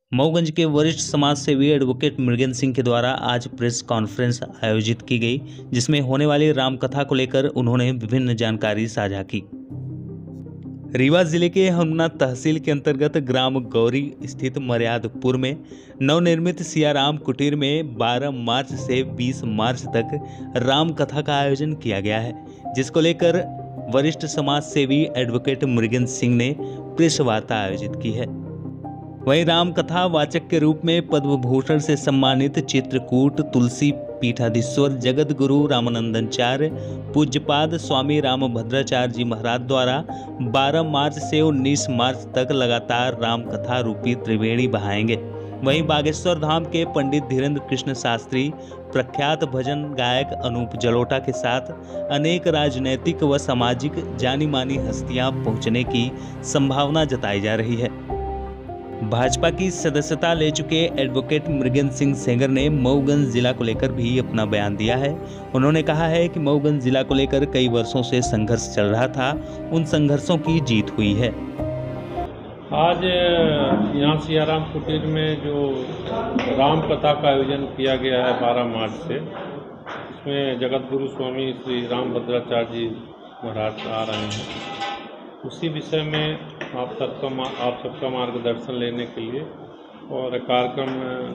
मऊगंज के वरिष्ठ समाज सेवी एडवोकेट मृगेंद्र सिंह के द्वारा आज प्रेस कॉन्फ्रेंस आयोजित की गई, जिसमें होने वाली रामकथा को लेकर उन्होंने विभिन्न जानकारी साझा की। रीवा जिले के हनुमाना तहसील के अंतर्गत ग्राम गौरी स्थित मर्यादपुर में नवनिर्मित सियाराम कुटीर में 12 मार्च से 20 मार्च तक राम कथा का आयोजन किया गया है, जिसको लेकर वरिष्ठ समाज सेवी एडवोकेट मृगेंद्र सिंह ने प्रेस वार्ता आयोजित की है। वहीं राम कथा वाचक के रूप में पद्म भूषण से सम्मानित चित्रकूट तुलसी पीठाधीश्वर जगत गुरु रामानंदाचार्य पूज्यपाद स्वामी रामभद्राचार्य जी महाराज द्वारा 12 मार्च से 19 मार्च तक लगातार राम कथा रूपी त्रिवेणी बहाएंगे। वहीं बागेश्वर धाम के पंडित धीरेन्द्र कृष्ण शास्त्री, प्रख्यात भजन गायक अनूप जलोटा के साथ अनेक राजनैतिक व सामाजिक जानी मानी हस्तियां पहुंचने की संभावना जताई जा रही है। भाजपा की सदस्यता ले चुके एडवोकेट मृगेंद्र सिंह सेंगर ने मऊगंज जिला को लेकर भी अपना बयान दिया है। उन्होंने कहा है कि मऊगंज जिला को लेकर कई वर्षों से संघर्ष चल रहा था, उन संघर्षों की जीत हुई है। आज यहाँ सियाराम कुटीर में जो राम कथा का आयोजन किया गया है 12 मार्च से, इसमें जगत गुरु स्वामी श्री रामभद्राचार्य जी महाराज आ रहे हैं। उसी विषय में आप सबका मार्गदर्शन लेने के लिए और कार्यक्रम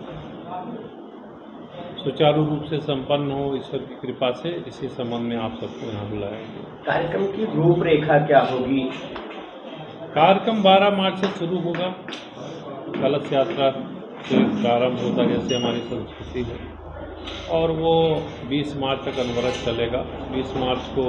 सुचारू रूप से संपन्न हो ईश्वर की कृपा से, इसी संबंध में आप सबको यहाँ बुलाया गया। कार्यक्रम की रूपरेखा क्या होगी? कार्यक्रम 12 मार्च से शुरू होगा, कलश यात्रा से प्रारंभ होता जैसे हमारी संस्कृति है, और वो 20 मार्च तक अनवरत चलेगा। 20 मार्च को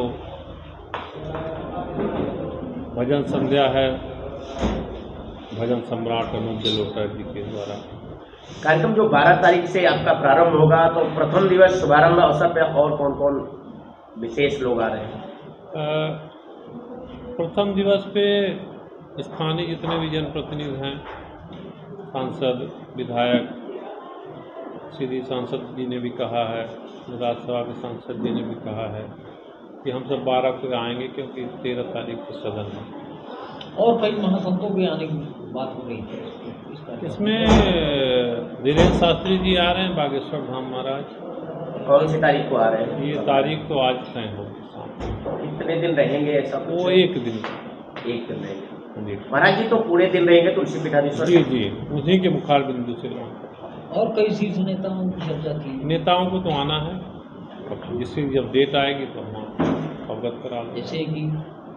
भजन संध्या है, भजन सम्राट अनूप जलोटा जी के द्वारा। कार्यक्रम जो 12 तारीख से आपका प्रारंभ होगा, तो प्रथम दिवस शुभारंभ अवसर पे और कौन कौन विशेष लोग आ रहे हैं? प्रथम दिवस पे स्थानीय जितने भी जनप्रतिनिधि हैं, सांसद, विधायक, सीधी सांसद जी ने भी कहा है, राज्यसभा के सांसद जी ने भी कहा है कि हम सब 12 को आएंगे, क्योंकि 13 तारीख को सदन है। और कई महासंतों के आने की बात हो रही है। इसमें धीरेन्द्र शास्त्री जी आ रहे हैं, बागेश्वर धाम महाराज। कौन सी तारीख को आ रहे हैं? ये तारीख तो आज तय होगी। कितने दिन रहेंगे ऐसा? वो एक दिन रहेंगे। महाराज जी तो पूरे दिन रहेंगे तुलसी पीठाधीश्वर? जी, उन्हीं के मुखार बिंदु से। और कई शीर्ष नेताओं की चर्चा की। नेताओं को तो आना है, जिसकी जब डेट आएगी तो हम अवगत करा लेंगे। जैसे कि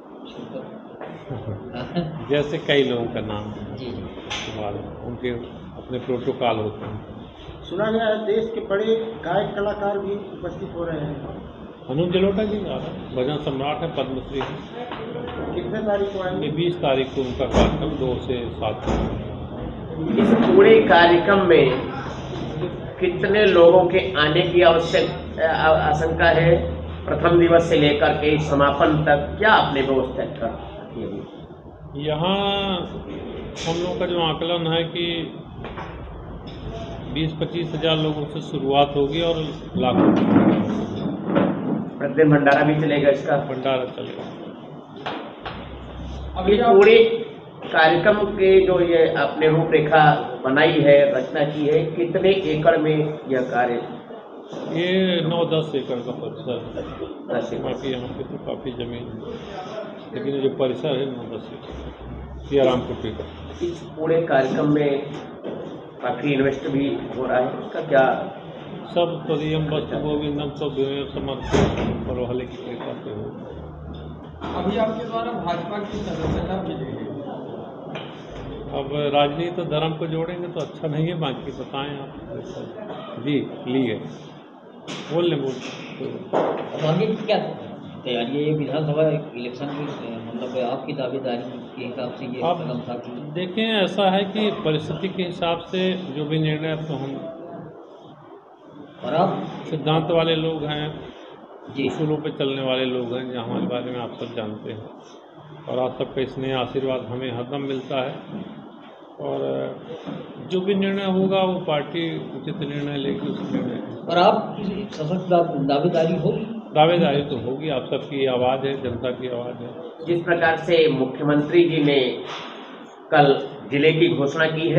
जैसे कई लोगों का नाम जी, उनके अपने प्रोटोकॉल होते हैं। सुना गया है देश के बड़े गायक कलाकार भी उपस्थित हो रहे हैं। अनूप जलोटा जी आ रहे हैं, भजन सम्राट है, पद्मश्री है। कितने तारीख को आएंगे? 20 तारीख को उनका कार्यक्रम 2 से 7 तक। इस पूरे कार्यक्रम में कितने लोगों के आने की आशंका है? प्रथम दिवस से लेकर के समापन तक क्या आपने व्यवस्था की? यहाँ हम लोग का जो आकलन है कि 20-25 हज़ार लोगों से शुरुआत होगी और लाखों। प्रतिदिन भंडारा भी चलेगा? इसका भंडारा चलेगा। ये पूरे कार्यक्रम के जो ये आपने रूपरेखा बनाई है, रचना की है, कितने एकड़ में यह कार्य? ये 9-10 एकड़ का परिसर है। 10 एकड़। बाकी यहाँ पे तो काफ़ी जमीन है, लेकिन जो परिसर है 9-10 एकड़ सियाराम कुटीर का। इस पूरे कार्यक्रम में काफ़ी इन्वेस्ट भी हो रहा है, उसका क्या? सब तदीयम वस्तु गोविंदम सब समर्पित और वाले की कृपा से हो। अभी आपके द्वारा भाजपा की सदस्यता मिली है। अब राजनीति तो धर्म को जोड़ेंगे तो अच्छा नहीं है, बाकी बताएं आप। जी लिए बोल आगे की क्या तैयारी है? विधानसभा इलेक्शन की मतलब आपकी दावेदारी के हिसाब से ये कदम था कि? देखें, ऐसा है कि परिस्थिति के हिसाब से जो भी निर्णय, तो हम और आप सिद्धांत वाले लोग हैं, जी, उसूलों पे चलने वाले लोग हैं, जो हमारे बारे में आप सब जानते हैं, और आप सबका स्नेह आशीर्वाद हमें हरदम मिलता है। और जो भी निर्णय होगा वो पार्टी उचित निर्णय लेगी, उस निर्णय। और आप सशक्त दावेदारी होगी? दावेदारी तो होगी, आप सबकी आवाज़ है, जनता की आवाज़ है। जिस प्रकार से मुख्यमंत्री जी ने कल जिले की घोषणा की है,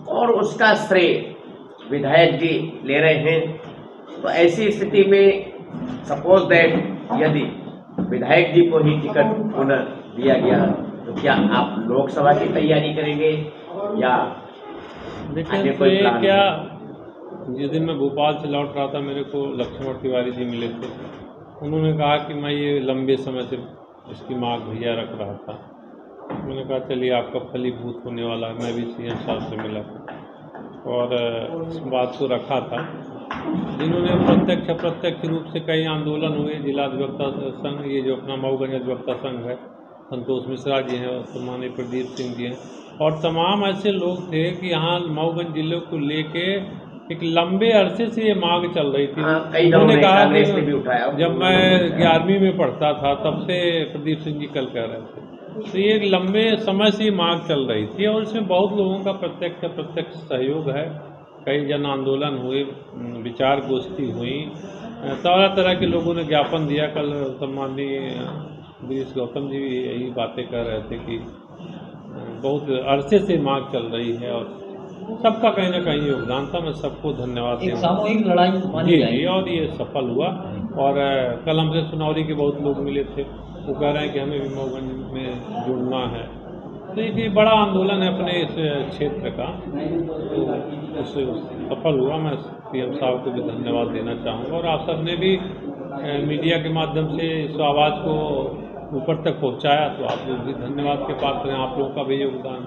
और उसका श्रेय विधायक जी ले रहे हैं। तो ऐसी स्थिति में सपोज दैट यदि विधायक जी को ही टिकट पुनः दिया गया तो क्या आप लोकसभा की तैयारी करेंगे या देखिए तो ये क्या, जिस दिन मैं भोपाल से लौट रहा था मेरे को लक्ष्मण तिवारी जी मिले थे। उन्होंने कहा कि मैं ये लंबे समय से इसकी मांग भैया रख रहा था। मैंने कहा चलिए आपका फलीभूत होने वाला है। मैं भी सीएम साहब से मिला और इस बात को रखा था। जिन्होंने प्रत्यक्ष अप्रत्यक्ष रूप से कई आंदोलन हुए, जिला अधिवक्ता संघ, ये जो अपना मऊगंज अधिवक्ता संघ है, संतोष मिश्रा जी हैं और सम्मानीय प्रदीप सिंह जी हैं, और तमाम ऐसे लोग थे कि यहाँ मऊगंज जिले को लेके एक लंबे अरसे से ये मांग चल रही थी। उन्होंने कहा कि जब मैं 11वीं में पढ़ता था तब से प्रदीप सिंह जी कल कह रहे थे। तो ये एक लंबे समय से मांग चल रही थी और इसमें बहुत लोगों का प्रत्यक्ष अप्रत्यक्ष सहयोग है। कई जन आंदोलन हुए, विचार गोष्ठी हुई, तरह तरह के लोगों ने ज्ञापन दिया। कल सम्माननीय गिरीश गौतम जी भी यही बातें कर रहे थे कि बहुत अरसे से मांग चल रही है और सबका कहीं ना कहीं योगदान था। मैं सबको धन्यवाद देता हूं। सामूहिक लड़ाई मानी जाएगी और ये सफल हुआ। और कल हमसे सुनौरी के बहुत लोग मिले थे, वो कह रहे हैं कि हमें भी मऊगंज में जुड़ना है। तो ये बड़ा आंदोलन है अपने इस क्षेत्र का, तो उससे सफल हुआ। मैं सीएम साहब को भी धन्यवाद देना चाहूँगा और आप सब ने भी मीडिया के माध्यम से इस आवाज़ को ऊपर तक पहुंचाया, तो आप लोग भी धन्यवाद के पात्र हैं। आप लोगों का भी योगदान।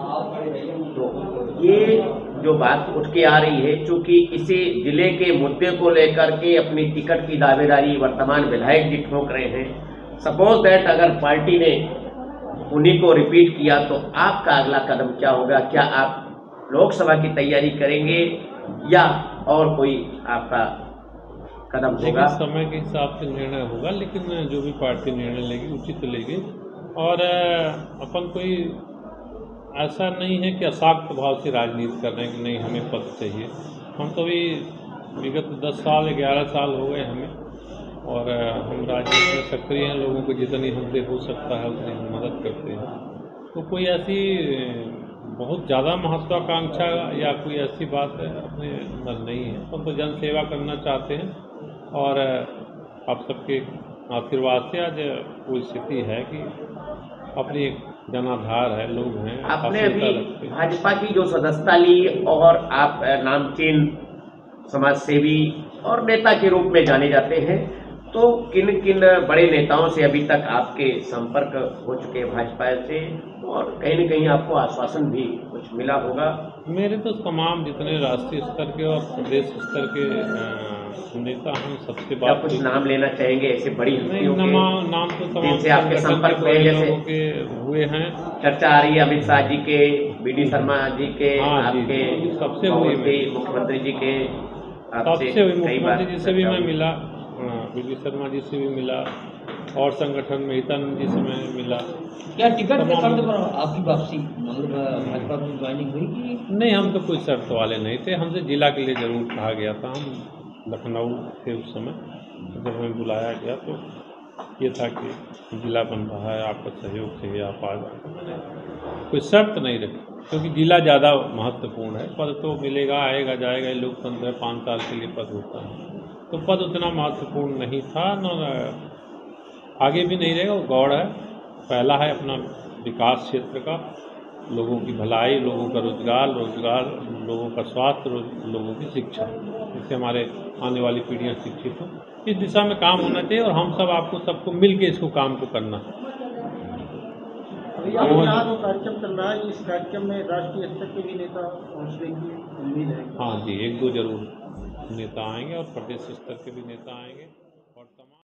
तो ये जो बात उठ के आ रही है, चूंकि इसी जिले के मुद्दे को लेकर के अपनी टिकट की दावेदारी वर्तमान विधायक जी ठोक रहे हैं। सपोज दैट अगर पार्टी ने उन्हीं को रिपीट किया तो आपका अगला कदम क्या होगा? क्या आप लोकसभा की तैयारी करेंगे या और कोई आपका कदम होगा? समय के हिसाब से निर्णय होगा, लेकिन जो भी पार्टी निर्णय लेगी उचित लेगी। और अपन कोई ऐसा नहीं है कि अशाक्त भाव से राजनीति कर रहे हैं कि नहीं हमें पद चाहिए। हम तो भी विगत 10 साल 11 साल हो गए हमें, और हम राजनीति में सक्रिय हैं। लोगों को जितनी हमसे हो सकता है उतनी हम मदद करते हैं। तो कोई ऐसी बहुत ज़्यादा महत्वाकांक्षा या कोई ऐसी बात अपने अंदर नहीं है। हम तो जन सेवा करना चाहते हैं और आप सबके आशीर्वाद से आज वो स्थिति है कि अपनी एक जनाधार है, लोग हैं। आपने अभी भाजपा की जो सदस्यता ली और आप नामचीन समाज सेवी और नेता के रूप में जाने जाते हैं, तो किन किन बड़े नेताओं से अभी तक आपके संपर्क हो चुके हैं भाजपा से, और कहीं न कहीं आपको आश्वासन भी कुछ मिला होगा? मेरे तो तमाम जितने राष्ट्रीय स्तर के और प्रदेश स्तर के नेता हम सबसे बात। कुछ नाम लेना चाहेंगे ऐसे बड़ी हस्तियों के? नाम तो तमाम से आपके संपर्क में जैसे हुए हैं, चर्चा आ रही है अमित शाह जी के, बीडी शर्मा जी के, आपके सबसे हुई, मुख्यमंत्री जी के, सबसे हुई। मुख्यमंत्री जी से भी मैं मिला, बीडी शर्मा जी से भी मिला, और संगठन में हितानंद जी से मैं मिला। क्या टिकट के शर्त पर आपकी वापसी मतलब भाजपा में ज्वाइनिंग हुई कि नहीं? हम तो कोई शर्त वाले नहीं थे। हमसे जिला के लिए जरूर कहा गया था। हम लखनऊ थे उस समय, जब हमें बुलाया गया तो ये था कि जिला बन रहा है, आपका सहयोग चाहिए, आप आ जाए। कोई शर्त नहीं रखी, क्योंकि जिला ज़्यादा महत्वपूर्ण है। पद तो मिलेगा, आएगा जाएगा, लोकतंत्र है, 5 साल के लिए पद होता है, तो पद उतना महत्वपूर्ण नहीं था, न आगे भी नहीं रहेगा। वो गौड़ है, पहला है अपना विकास क्षेत्र का, लोगों की भलाई, लोगों का रोजगार, लोगों का स्वास्थ्य, लोगों की शिक्षा, जिससे हमारे आने वाली पीढ़ियां शिक्षित हों। इस दिशा में काम होना चाहिए और हम सब सबको मिल के इसको काम को करना है। कार्यक्रम चल रहा है, इस कार्यक्रम में राष्ट्रीय स्तर के भी नेता पहुंचने की उम्मीद है? हाँ जी, 1-2 जरूर नेता आएंगे और प्रदेश स्तर के भी नेता आएंगे।